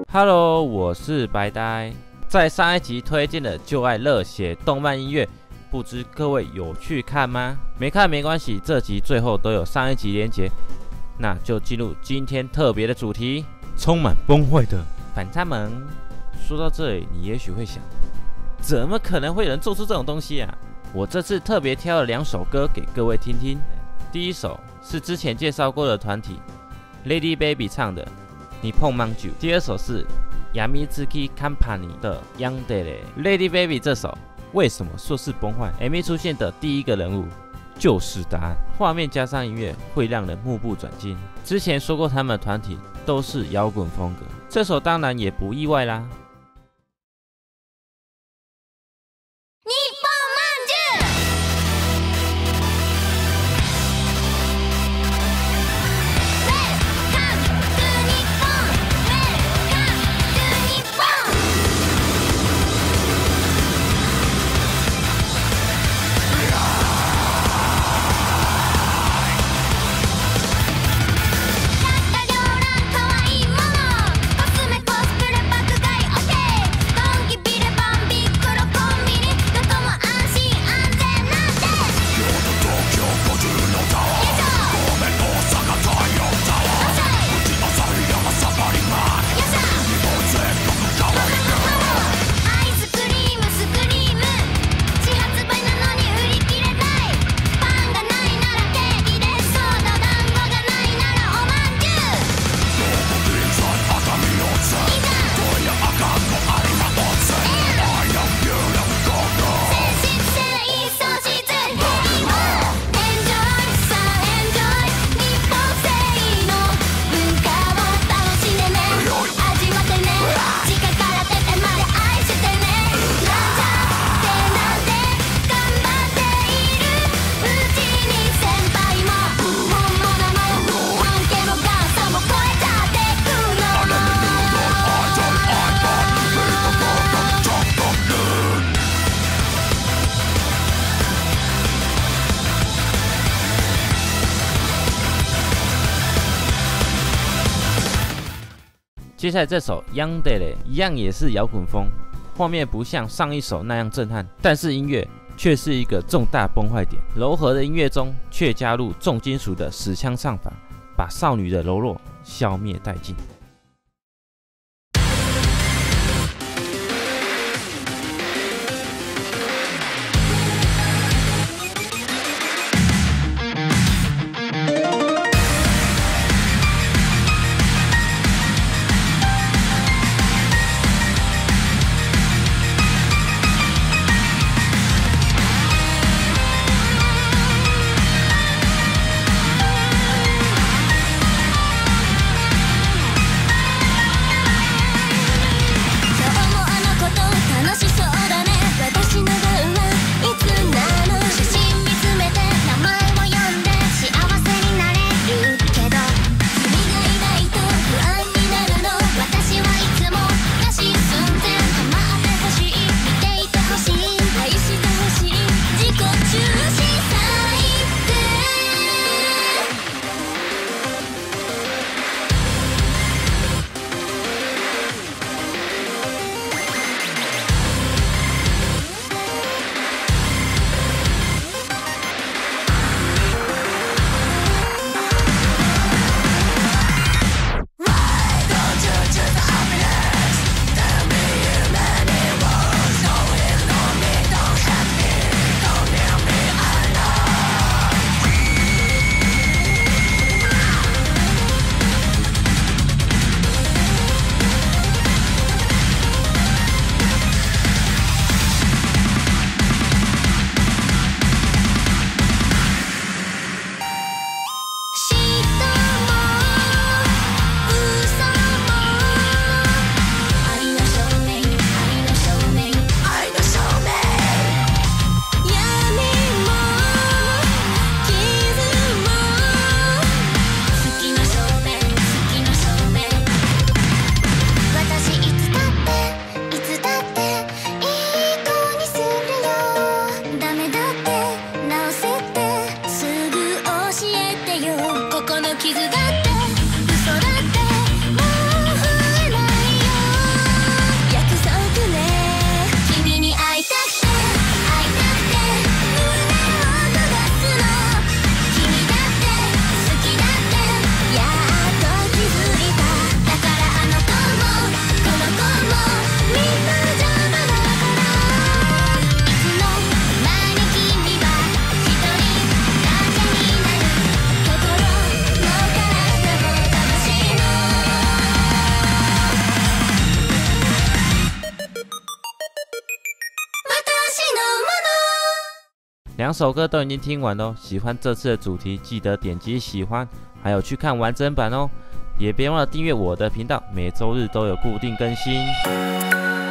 Hello， 我是白呆。在上一集推荐的就爱热血动漫音乐，不知各位有去看吗？没看没关系，这集最后都有上一集连结。那就进入今天特别的主题，充满崩坏的反差萌。说到这里，你也许会想，怎么可能会有人做出这种东西啊？我这次特别挑了2首歌给各位听听。第一首是之前介绍过的团体 Lady Baby 唱的你碰mang ju， 第二首是 Yamizuki Company 的 Yandere。Lady Baby 这首为什么说是崩坏 ？MV 出现的第一个人物就是答案，画面加上音乐会让人目不转睛。之前说过他们的团体都是摇滚风格，这首当然也不意外啦。接下来这首 Yandere 一样也是摇滚风，画面不像上一首那样震撼，但是音乐却是一个重大崩坏点。柔和的音乐中却加入重金属的死腔唱法，把少女的柔弱消灭殆尽。 傷だって嘘だってもう増えないよ 2首歌都已经听完喽，喜欢这次的主题，记得点击喜欢，还有去看完整版哦。也别忘了订阅我的频道，每周日都有固定更新。